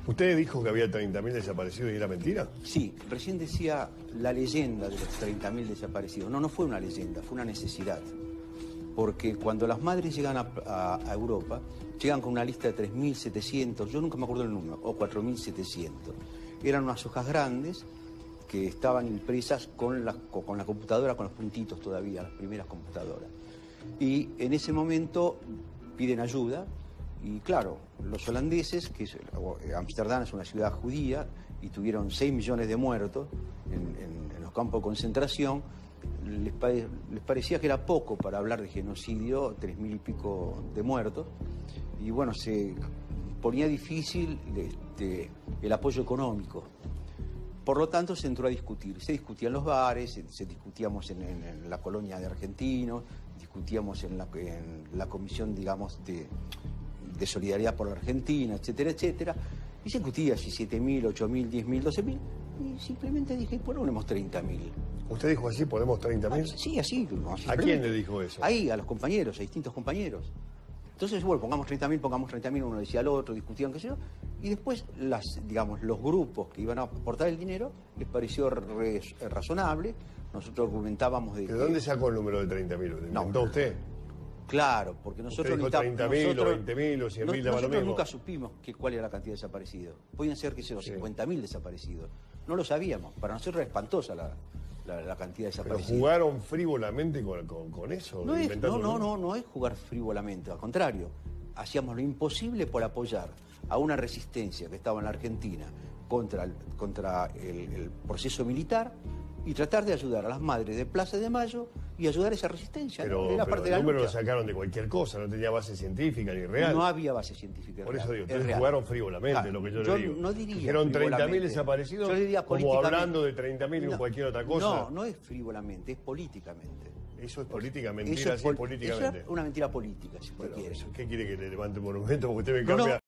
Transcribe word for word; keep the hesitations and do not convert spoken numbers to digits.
¿Usted dijo que había treinta mil desaparecidos y era mentira? Sí, recién decía la leyenda de los treinta mil desaparecidos. No, no fue una leyenda, fue una necesidad. Porque cuando las madres llegan a, a, a Europa, llegan con una lista de tres mil setecientos, yo nunca me acuerdo el número, o cuatro mil setecientos. Eran unas hojas grandes que estaban impresas con la, con la computadora, con los puntitos todavía, las primeras computadoras. Y en ese momento piden ayuda. Y claro, los holandeses, que Ámsterdam es una ciudad judía y tuvieron seis millones de muertos en, en, en los campos de concentración, les, pare, les parecía que era poco para hablar de genocidio, tres mil y pico de muertos, y bueno, se ponía difícil este, el apoyo económico. Por lo tanto, se entró a discutir. Se discutía en los bares, se, se discutíamos en, en, en la colonia de argentinos, discutíamos en la, en la comisión, digamos, de... de solidaridad por la Argentina, etcétera, etcétera, y se discutía si siete mil, ocho mil, diez mil, doce mil, y simplemente dije, ponemos treinta mil. ¿Usted dijo así, ponemos treinta mil? Ah, sí, así. No, ¿A quién le dijo eso? Ahí, a los compañeros, a distintos compañeros. Entonces, bueno, pongamos treinta mil, pongamos treinta mil, uno decía al otro, discutían, qué sé yo, y después, las, digamos, los grupos que iban a aportar el dinero, les pareció re, razonable, nosotros argumentábamos de ¿De que... dónde sacó el número de treinta mil? ¿Lo inventó No. usted? Claro, porque nosotros... Usted dijo treinta mil o veinte mil o cien mil, no, daba lo nosotros mismo. nunca supimos que, cuál era la cantidad de desaparecidos. Podían ser, qué sé yo, Sí. cincuenta mil desaparecidos. No lo sabíamos. Para nosotros era espantosa la, la, la cantidad de Pero desaparecidos. jugaron frívolamente con, con, con eso. No, es, inventando no, no, el número. no, no es jugar frívolamente. Al contrario, hacíamos lo imposible por apoyar a una resistencia que estaba en la Argentina contra el, contra el, el proceso militar y tratar de ayudar a las madres de Plaza de Mayo y ayudar a esa resistencia. Pero, ¿no? Era pero parte de el la número lo lucha. sacaron de cualquier cosa, no tenía base científica ni real. No había base científica. Por real, eso digo, es ustedes real. jugaron frívolamente, Claro, lo que yo, yo le digo. no diría Dijeron treinta mil frívolamente. desaparecidos, Yo diría como políticamente. hablando de treinta mil o No, cualquier otra cosa. No, no es frívolamente, es políticamente. Eso es política, mentira, Eso sí es pol- políticamente. Eso es una mentira política, si usted Bueno, quiere. ¿qué quiere que le levante un monumento? Porque usted me No, no, cambia.